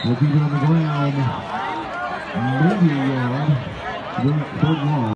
We'll keep it on the ground. Maybe a yard. Third long.